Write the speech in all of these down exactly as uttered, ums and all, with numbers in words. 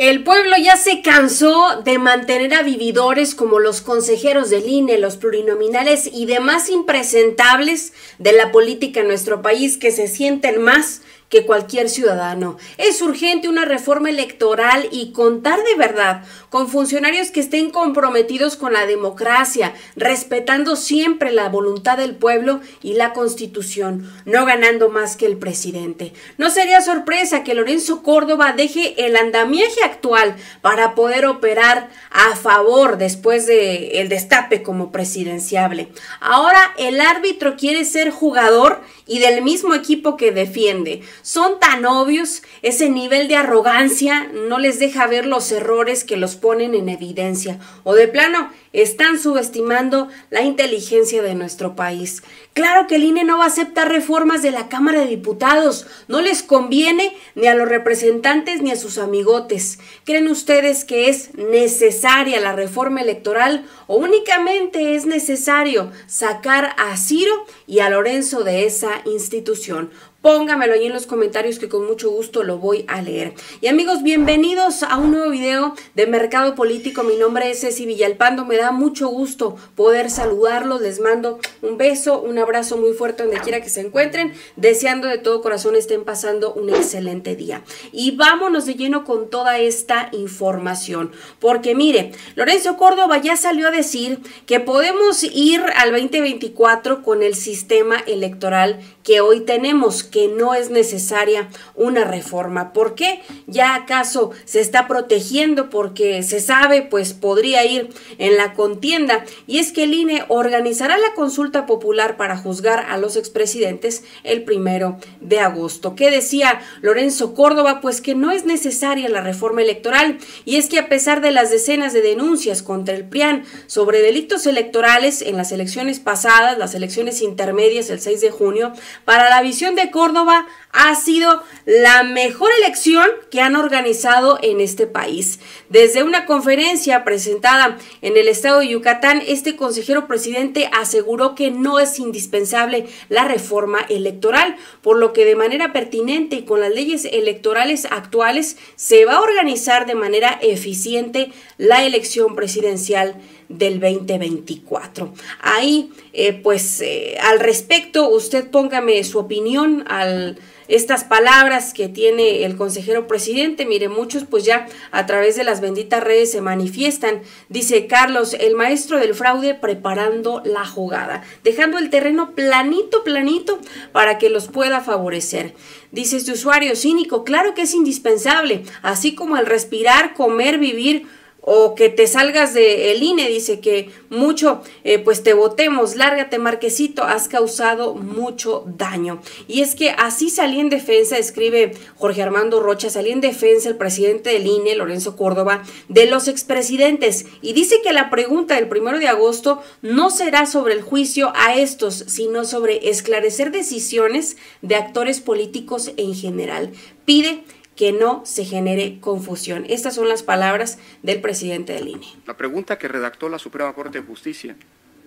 El pueblo ya se cansó de mantener a vividores como los consejeros del I N E, los plurinominales y demás impresentables de la política en nuestro país que se sienten más que cualquier ciudadano. Es urgente una reforma electoral y contar de verdad con funcionarios que estén comprometidos con la democracia, respetando siempre la voluntad del pueblo y la Constitución, no ganando más que el presidente. No sería sorpresa que Lorenzo Córdoba deje el andamiaje actual para poder operar a favor después de el destape como presidenciable. Ahora el árbitro quiere ser jugador y del mismo equipo que defiende. Son tan obvios, ese nivel de arrogancia no les deja ver los errores que los ponen en evidencia, o de plano están subestimando la inteligencia de nuestro país. Claro que el I N E no va a aceptar reformas de la Cámara de Diputados, no les conviene ni a los representantes ni a sus amigotes. ¿Creen ustedes que es necesaria la reforma electoral o únicamente es necesario sacar a Ciro y a Lorenzo de esa institución? Póngamelo ahí en los comentarios que con mucho gusto lo voy a leer. Y amigos, bienvenidos a un nuevo video de Mercado Político. Mi nombre es Ceci Villalpando. Me da mucho gusto poder saludarlos. Les mando un beso, un abrazo muy fuerte donde quiera que se encuentren. Deseando de todo corazón estén pasando un excelente día. Y vámonos de lleno con toda esta información. Porque mire, Lorenzo Córdoba ya salió a decir que podemos ir al veinte veinticuatro con el sistema electoral que hoy tenemos, que no es necesaria una reforma. ¿Por qué? ¿Ya acaso se está protegiendo porque se sabe pues podría ir en la contienda? Y es que el I N E organizará la consulta popular para juzgar a los expresidentes el primero de agosto. ¿Qué decía Lorenzo Córdoba? Pues que no es necesaria la reforma electoral, y es que a pesar de las decenas de denuncias contra el P R I A N sobre delitos electorales en las elecciones pasadas, las elecciones intermedias el seis de junio, para la visión de Córdoba ha sido la mejor elección que han organizado en este país. Desde una conferencia presentada en el estado de Yucatán, este consejero presidente aseguró que no es indispensable la reforma electoral, por lo que de manera pertinente y con las leyes electorales actuales se va a organizar de manera eficiente la elección presidencial del veinte veinticuatro. Ahí, eh, pues, eh, al respecto, usted póngame su opinión al estas palabras que tiene el consejero presidente. Mire, muchos pues ya a través de las benditas redes se manifiestan. Dice Carlos, el maestro del fraude preparando la jugada, dejando el terreno planito, planito para que los pueda favorecer. Dice este usuario cínico, claro que es indispensable, así como el respirar, comer, vivir, o que te salgas del I N E. Dice que mucho, eh, pues te votemos, lárgate Marquesito, has causado mucho daño. Y es que así salía en defensa, escribe Jorge Armando Rocha, salía en defensa el presidente del I N E, Lorenzo Córdoba, de los expresidentes, y dice que la pregunta del primero de agosto no será sobre el juicio a estos, sino sobre esclarecer decisiones de actores políticos en general. Pide que no se genere confusión. Estas son las palabras del presidente del I N E. La pregunta que redactó la Suprema Corte de Justicia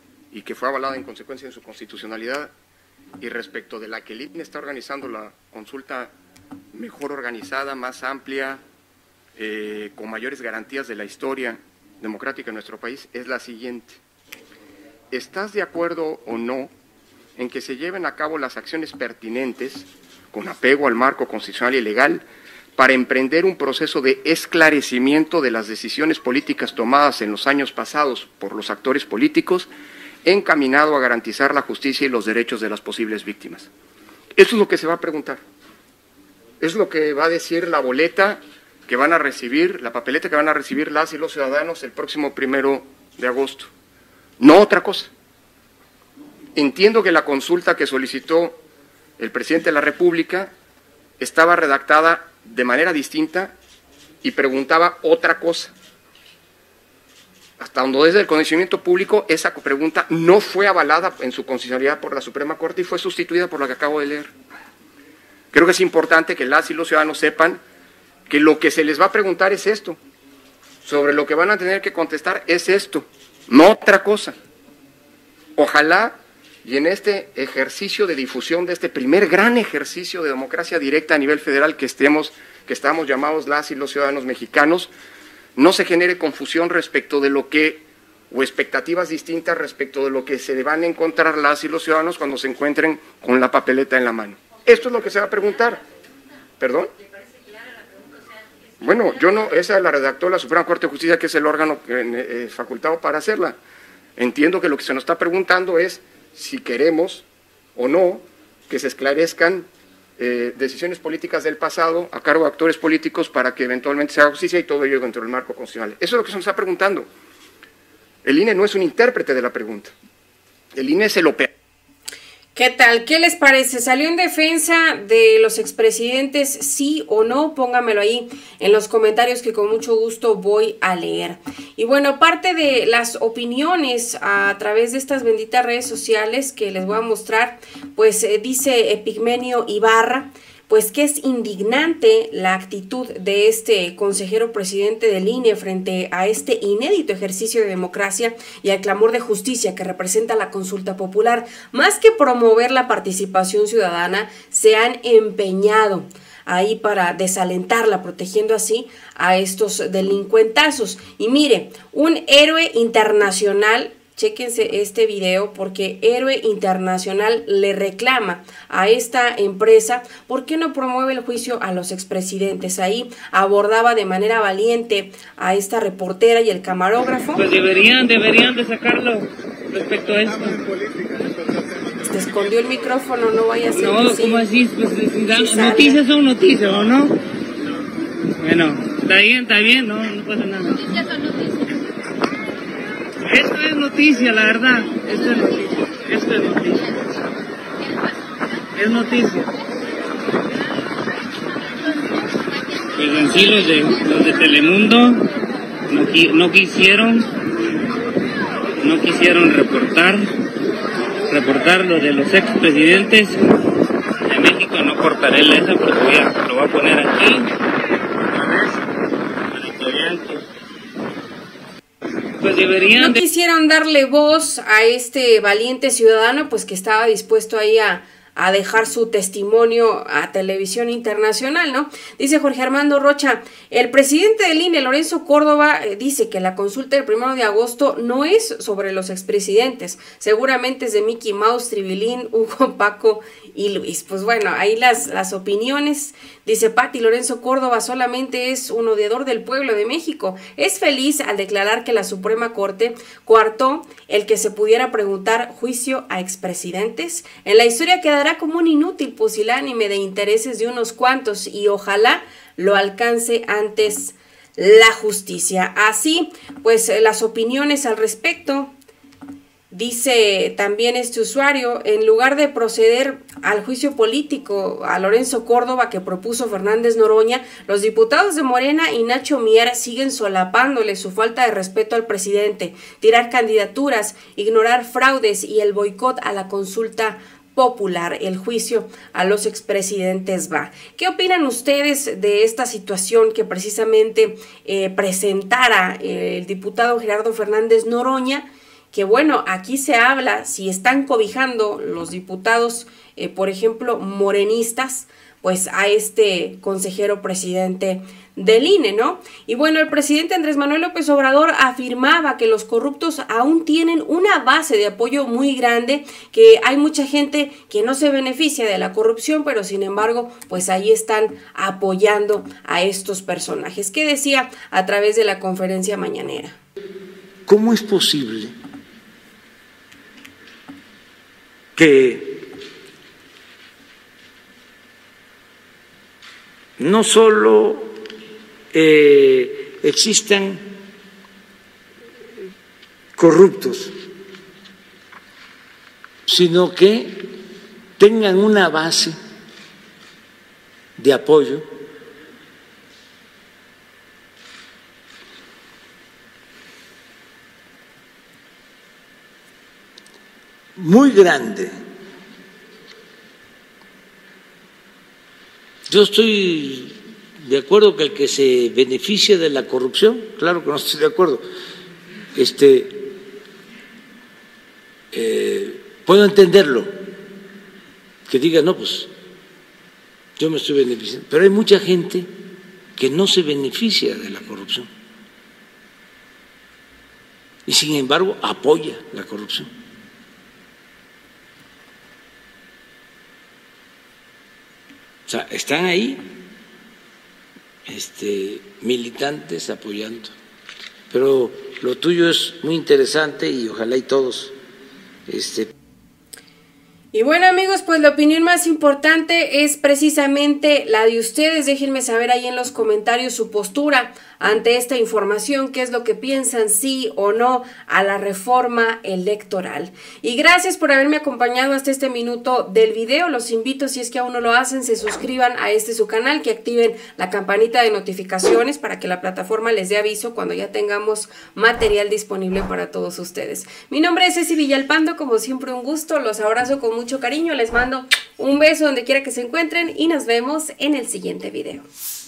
y que fue avalada en consecuencia en su constitucionalidad, y respecto de la que el I N E está organizando la consulta mejor organizada, más amplia, eh, con mayores garantías de la historia democrática de nuestro país, es la siguiente. ¿Estás de acuerdo o no en que se lleven a cabo las acciones pertinentes con apego al marco constitucional y legal para emprender un proceso de esclarecimiento de las decisiones políticas tomadas en los años pasados por los actores políticos, encaminado a garantizar la justicia y los derechos de las posibles víctimas? Eso es lo que se va a preguntar. Es lo que va a decir la boleta que van a recibir, la papeleta que van a recibir las y los ciudadanos el próximo primero de agosto. No otra cosa. Entiendo que la consulta que solicitó el presidente de la República estaba redactada de manera distinta y preguntaba otra cosa. Hasta donde desde el conocimiento público, esa pregunta no fue avalada en su constitucionalidad por la Suprema Corte y fue sustituida por la que acabo de leer. Creo que es importante que las y los ciudadanos sepan que lo que se les va a preguntar es esto, sobre lo que van a tener que contestar es esto, no otra cosa. Ojalá Y en este ejercicio de difusión de este primer gran ejercicio de democracia directa a nivel federal que, estemos, que estamos llamados las y los ciudadanos mexicanos, no se genere confusión respecto de lo que, o expectativas distintas respecto de lo que se van a encontrar las y los ciudadanos cuando se encuentren con la papeleta en la mano. Esto es lo que se va a preguntar. ¿Perdón? Bueno, yo no, esa la redactó la Suprema Corte de Justicia, que es el órgano eh, facultado para hacerla. Entiendo que lo que se nos está preguntando es si queremos o no que se esclarezcan eh, decisiones políticas del pasado a cargo de actores políticos para que eventualmente se haga justicia y todo ello dentro del marco constitucional. Eso es lo que se nos está preguntando. El I N E no es un intérprete de la pregunta. El I N E es el operador. ¿Qué tal? ¿Qué les parece? ¿Salió en defensa de los expresidentes, sí o no? Póngamelo ahí en los comentarios que con mucho gusto voy a leer. Y bueno, parte de las opiniones a través de estas benditas redes sociales que les voy a mostrar, pues eh, dice Epigmenio Ibarra, pues que es indignante la actitud de este consejero presidente del I N E frente a este inédito ejercicio de democracia y al clamor de justicia que representa la consulta popular. Más que promover la participación ciudadana, se han empeñado ahí para desalentarla, protegiendo así a estos delincuentazos. Y mire, un héroe internacional, chéquense este video, porque Héroe Internacional le reclama a esta empresa por qué no promueve el juicio a los expresidentes. Ahí abordaba de manera valiente a esta reportera y el camarógrafo. Pues deberían, deberían de sacarlo respecto a esto. Te escondió el micrófono, no vaya a ser. No, que ¿cómo sí, así? Pues, si dan, sí noticias son noticias, ¿o no? Bueno, está bien, está bien, no, no pasa nada. Noticias son noticias. Esto es noticia, la verdad. Esto es noticia. Esto es noticia. Es noticia. Pues en sí los de, los de Telemundo no, no quisieron, no quisieron reportar, reportar lo de los expresidentes de México. No cortaré la esa porque voy a, lo voy a poner aquí. Para que vean que pues deberían no de... quisieron darle voz a este valiente ciudadano, pues que estaba dispuesto ahí a, a dejar su testimonio a televisión internacional, ¿no? Dice Jorge Armando Rocha, el presidente del I N E, Lorenzo Córdoba, eh, dice que la consulta del primero de agosto no es sobre los expresidentes, seguramente es de Mickey Mouse, Tribilín, Hugo, Paco y Luis. Pues bueno, ahí las, las opiniones. Dice Pati, Lorenzo Córdoba solamente es un odiador del pueblo de México. Es feliz al declarar que la Suprema Corte coartó el que se pudiera preguntar juicio a expresidentes. En la historia quedará como un inútil pusilánime de intereses de unos cuantos y ojalá lo alcance antes la justicia. Así, pues las opiniones al respecto. Dice también este usuario, en lugar de proceder al juicio político a Lorenzo Córdoba que propuso Fernández Noroña, los diputados de Morena y Nacho Mier siguen solapándole su falta de respeto al presidente, tirar candidaturas, ignorar fraudes y el boicot a la consulta popular. El juicio a los expresidentes va. ¿Qué opinan ustedes de esta situación que precisamente eh, presentara eh, el diputado Gerardo Fernández Noroña? Que bueno, aquí se habla si están cobijando los diputados, eh, por ejemplo, morenistas, pues a este consejero presidente del I N E, ¿no? Y bueno, el presidente Andrés Manuel López Obrador afirmaba que los corruptos aún tienen una base de apoyo muy grande, que hay mucha gente que no se beneficia de la corrupción, pero sin embargo, pues ahí están apoyando a estos personajes. ¿Qué decía a través de la conferencia mañanera? ¿Cómo es posible que no solo eh, existan corruptos, sino que tengan una base de apoyo muy grande? Yo estoy de acuerdo que el que se beneficie de la corrupción, claro que no estoy de acuerdo, este, eh, puedo entenderlo, que diga, no, pues yo me estoy beneficiando, pero hay mucha gente que no se beneficia de la corrupción y sin embargo apoya la corrupción. O sea, están ahí este, militantes apoyando. Pero lo tuyo es muy interesante y ojalá y todos este, Y bueno, amigos, pues la opinión más importante es precisamente la de ustedes. Déjenme saber ahí en los comentarios su postura ante esta información, qué es lo que piensan, sí o no a la reforma electoral. Y gracias por haberme acompañado hasta este minuto del video. Los invito, si es que aún no lo hacen, se suscriban a este su canal, que activen la campanita de notificaciones para que la plataforma les dé aviso cuando ya tengamos material disponible para todos ustedes. Mi nombre es Ceci Villalpando, como siempre un gusto, los abrazo con mucho cariño, les mando un beso donde quiera que se encuentren y nos vemos en el siguiente video.